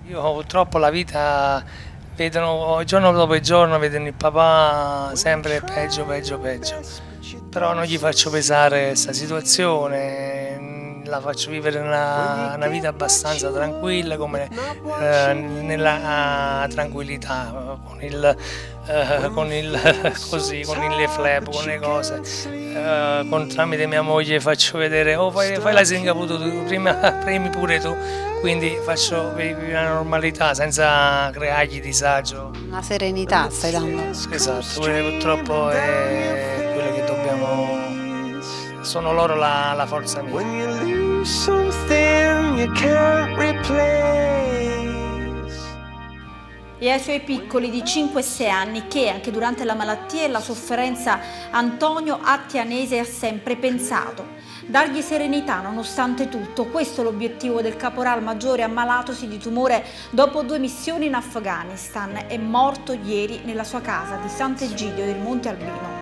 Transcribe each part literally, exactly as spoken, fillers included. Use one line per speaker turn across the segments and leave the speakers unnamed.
Io purtroppo la vita vedono giorno dopo giorno, vedono il papà sempre peggio, peggio, peggio. Però non gli faccio pesare questa situazione, mm, la faccio vivere una, una vita abbastanza tranquilla, come eh, nella ah, tranquillità, con il, eh, con il, così, con il fleb, con le cose. Eh, con, tramite mia moglie faccio vedere, oh fai, fai la Singapore tu, prima premi pure tu, quindi faccio vivere la normalità senza creargli disagio.
Una serenità stai dando.
Esatto, quello purtroppo è quello che dobbiamo, sono loro la, la forza mia.
When you lose something you can't replace.
E ai suoi piccoli di cinque e sei anni che anche durante la malattia e la sofferenza Antonio Attianese ha sempre pensato. Dargli serenità nonostante tutto, questo è l'obiettivo del caporal maggiore ammalatosi di tumore dopo due missioni in Afghanistan. È morto ieri nella sua casa di Sant'Egidio del Monte Albino.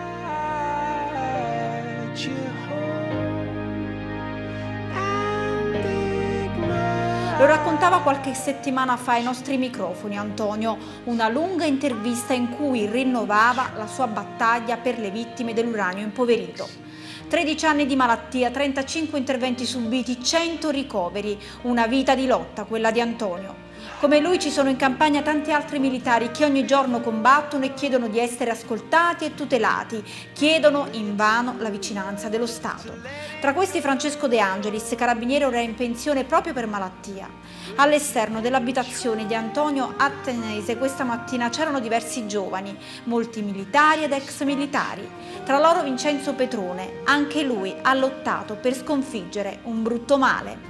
Lo raccontava qualche settimana fa ai nostri microfoni Antonio, una lunga intervista in cui rinnovava la sua battaglia per le vittime dell'uranio impoverito. tredici anni di malattia, trentacinque interventi subiti, cento ricoveri, una vita di lotta quella di Antonio. Come lui ci sono in campagna tanti altri militari che ogni giorno combattono e chiedono di essere ascoltati e tutelati, chiedono invano la vicinanza dello Stato. Tra questi Francesco De Angelis, carabiniere ora in pensione proprio per malattia. All'esterno dell'abitazione di Antonio Attianese questa mattina c'erano diversi giovani, molti militari ed ex militari. Tra loro Vincenzo Petrone, anche lui ha lottato per sconfiggere un brutto male.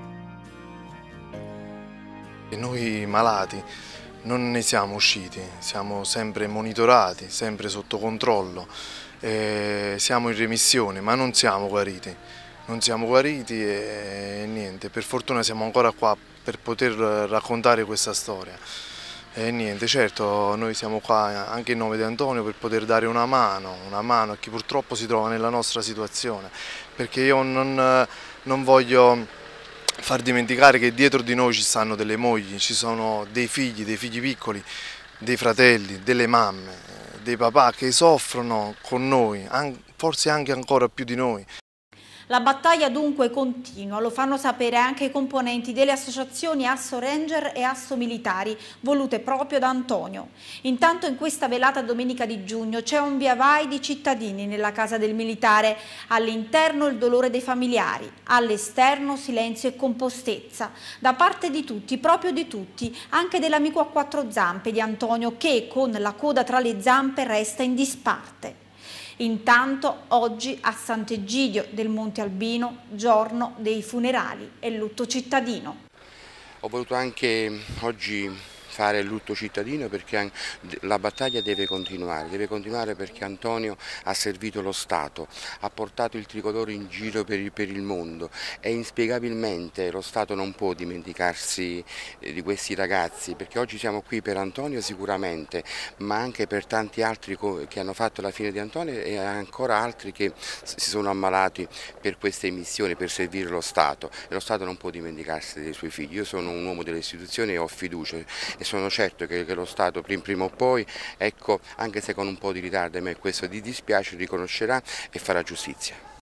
Noi malati non ne siamo usciti, siamo sempre monitorati, sempre sotto controllo, eh, siamo in remissione ma non siamo guariti, non siamo guariti e niente, per fortuna siamo ancora qua per poter raccontare questa storia. E niente, certo noi siamo qua anche in nome di Antonio per poter dare una mano, una mano a chi purtroppo si trova nella nostra situazione, perché io non, non voglio far dimenticare che dietro di noi ci stanno delle mogli, ci sono dei figli, dei figli piccoli, dei fratelli, delle mamme, dei papà che soffrono con noi, forse anche ancora più di noi.
La battaglia dunque continua, lo fanno sapere anche i componenti delle associazioni Asso Ranger e Asso Militari, volute proprio da Antonio. Intanto in questa velata domenica di giugno c'è un via vai di cittadini nella casa del militare, all'interno il dolore dei familiari, all'esterno silenzio e compostezza, da parte di tutti, proprio di tutti, anche dell'amico a quattro zampe di Antonio che con la coda tra le zampe resta in disparte. Intanto oggi a Sant'Egidio del Monte Albino, giorno dei funerali e lutto cittadino.
Ho voluto anche oggi fare il lutto cittadino perché la battaglia deve continuare, deve continuare perché Antonio ha servito lo Stato, ha portato il tricolore in giro per il, per il mondo e inspiegabilmente lo Stato non può dimenticarsi di questi ragazzi, perché oggi siamo qui per Antonio sicuramente, ma anche per tanti altri che hanno fatto la fine di Antonio e ancora altri che si sono ammalati per queste missioni, per servire lo Stato, e lo Stato non può dimenticarsi dei suoi figli. Io sono un uomo delle istituzioni e ho fiducia e sono certo che, che lo Stato prima o poi, ecco, anche se con un po' di ritardo, a me questo ti dispiace, riconoscerà e farà giustizia.